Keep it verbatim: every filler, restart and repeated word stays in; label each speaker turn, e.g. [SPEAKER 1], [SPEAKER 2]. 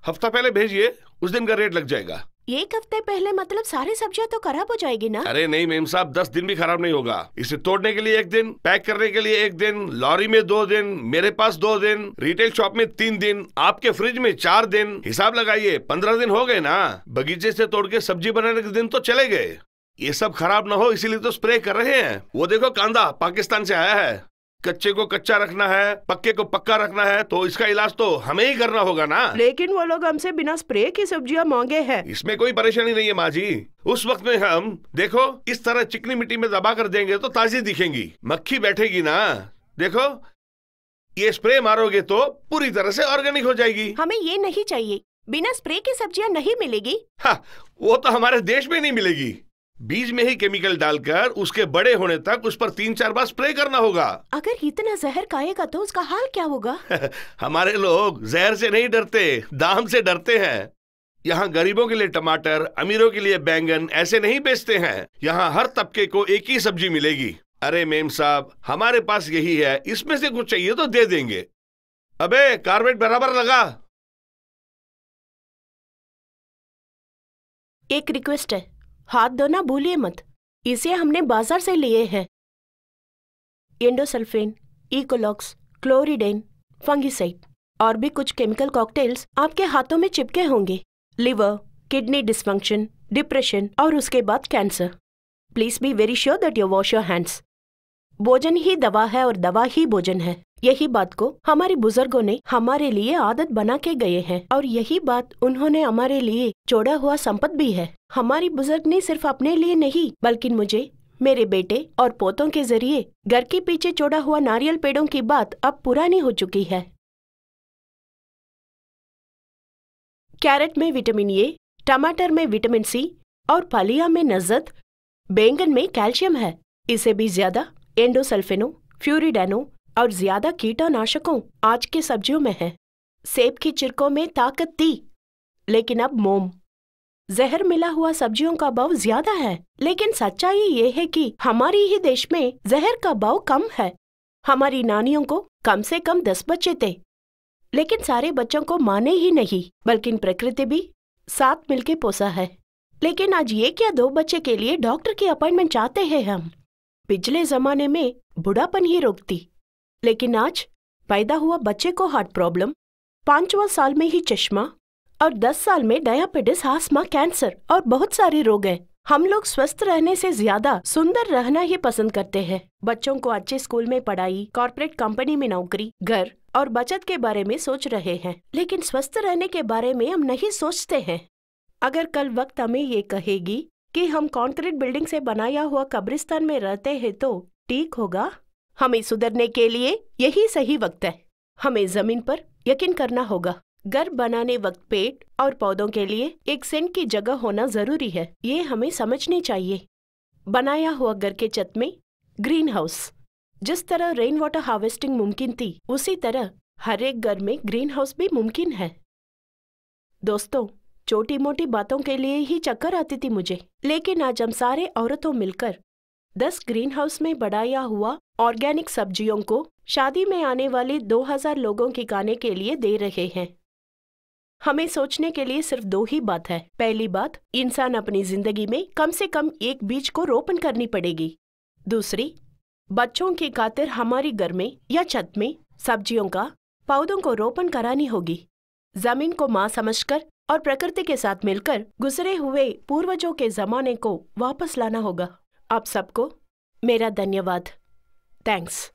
[SPEAKER 1] हफ्ता पहले भेजिए, उस दिन का रेट लग जाएगा।
[SPEAKER 2] एक हफ्ते पहले मतलब सारी सब्जियां तो खराब हो जाएगी ना?
[SPEAKER 1] अरे नहीं मेम साहब, दस दिन भी खराब नहीं होगा। इसे तोड़ने के लिए एक दिन, पैक करने के लिए एक दिन, लॉरी में दो दिन, मेरे पास दो दिन, रिटेल शॉप में तीन दिन, आपके फ्रिज में चार दिन। हिसाब लगाइए, पंद्रह दिन हो गए ना। बगीचे से तोड़ के सब्जी बनाने के दिन तो चले गए। ये सब खराब ना हो इसीलिए तो स्प्रे कर रहे हैं। वो देखो कांदा पाकिस्तान से आया है। कच्चे को कच्चा रखना है, पक्के को पक्का रखना है, तो इसका इलाज तो हमें ही करना होगा ना।
[SPEAKER 2] लेकिन वो लोग हमसे बिना स्प्रे की सब्जियां मांगे हैं।
[SPEAKER 1] इसमें कोई परेशानी नहीं है माँ जी। उस वक्त में हम देखो इस तरह चिकनी मिट्टी में दबा कर देंगे तो ताजी दिखेंगी, मक्खी बैठेगी ना। देखो ये स्प्रे मारोगे तो पूरी तरह से ऑर्गेनिक हो जाएगी।
[SPEAKER 2] हमें ये नहीं चाहिए, बिना स्प्रे की सब्जियां नहीं मिलेगी।
[SPEAKER 1] हाँ, वो तो हमारे देश में नहीं मिलेगी। बीज में ही केमिकल डालकर उसके बड़े होने तक उस पर तीन चार बार स्प्रे करना होगा।
[SPEAKER 2] अगर इतना जहर खाएगा तो उसका हाल क्या होगा?
[SPEAKER 1] हमारे लोग जहर से नहीं डरते, दाम से डरते हैं। यहाँ गरीबों के लिए टमाटर, अमीरों के लिए बैंगन ऐसे नहीं बेचते हैं। यहाँ हर तबके को एक ही सब्जी मिलेगी। अरे मेम साहब, हमारे पास यही है, इसमें से कुछ चाहिए तो दे देंगे। अबे कार्बेट बराबर लगा।
[SPEAKER 2] एक रिक्वेस्ट है, हाथ धोना भूलिए मत। इसे हमने बाजार से लिए हैं। एंडोसल्फेन, इकोलॉक्स, क्लोरिडेन, फंगिसाइड और भी कुछ केमिकल कॉकटेल्स आपके हाथों में चिपके होंगे। लिवर, किडनी डिसफंक्शन, डिप्रेशन और उसके बाद cancer. Please be very sure that you wash your hands. भोजन ही दवा है और दवा ही भोजन है। यही बात को हमारे बुजुर्गों ने हमारे लिए आदत बना के गए हैं और यही बात उन्होंने हमारे लिए जोड़ा हुआ संपत भी है। हमारी बुजुर्ग ने सिर्फ अपने लिए नहीं बल्कि मुझे, मेरे बेटे और पोतों के जरिए घर के पीछे जोड़ा हुआ नारियल पेड़ों की बात अब पुरानी हो चुकी है। कैरेट में विटामिन ए, टमाटर में विटामिन सी और फलिया में नजत, बैंगन में कैल्शियम है। इसे भी ज्यादा एंडोसल्फेनो, फ्यूरिडानो और ज्यादा कीटनाशकों आज के सब्जियों में है। सेब की छिलकों में ताकत थी, लेकिन अब मोम। जहर मिला हुआ सब्जियों का भाव ज्यादा है, लेकिन सच्चाई ये है कि हमारी ही देश में जहर का भाव कम है। हमारी नानियों को कम से कम दस बच्चे थे, लेकिन सारे बच्चों को माँ ने ही नहीं बल्कि प्रकृति भी साथ मिलके पोसा है। लेकिन आज ये क्या दो बच्चे के लिए डॉक्टर की अपॉइंटमेंट चाहते हैं हम। पिछले जमाने में बुढ़ापन ही रोकती, लेकिन आज पैदा हुआ बच्चे को हार्ट प्रॉब्लम, पांचवा साल में ही चश्मा और दस साल में डायबिटीज, अस्थमा, कैंसर और बहुत सारे रोग हैं। हम लोग स्वस्थ रहने से ज्यादा सुंदर रहना ही पसंद करते हैं। बच्चों को अच्छे स्कूल में पढ़ाई, कॉर्पोरेट कंपनी में नौकरी, घर और बचत के बारे में सोच रहे हैं, लेकिन स्वस्थ रहने के बारे में हम नहीं सोचते हैं। अगर कल वक्त हमें ये कहेगी कि हम कंक्रीट बिल्डिंग से बनाया हुआ कब्रिस्तान में रहते हैं तो ठीक होगा। हमें सुधरने के लिए यही सही वक्त है। हमें जमीन पर यकीन करना होगा। घर बनाने वक्त पेड़ और पौधों के लिए एक सेंट की जगह होना जरूरी है, ये हमें समझनी चाहिए। बनाया हुआ घर के छत में ग्रीन हाउस, जिस तरह रेन वाटर हार्वेस्टिंग मुमकिन थी, उसी तरह हर एक घर में ग्रीन हाउस भी मुमकिन है। दोस्तों, छोटी मोटी बातों के लिए ही चक्कर आती थी मुझे, लेकिन आज हम सारे औरतों मिलकर दस ग्रीन हाउस में बढ़ाया हुआ ऑर्गेनिक सब्जियों को शादी में आने वाले दो हज़ार लोगों के खाने के लिए दे रहे हैं। हमें सोचने के लिए सिर्फ दो ही बात है। पहली बात, इंसान अपनी जिंदगी में कम से कम एक बीज को रोपण करनी पड़ेगी। दूसरी, बच्चों की खातिर हमारी घर में या छत में सब्जियों का, पौधों को रोपण करानी होगी। जमीन को माँ समझकर और प्रकृति के साथ मिलकर गुजरे हुए पूर्वजों के जमाने को वापस लाना होगा। आप सबको मेरा धन्यवाद। थैंक्स।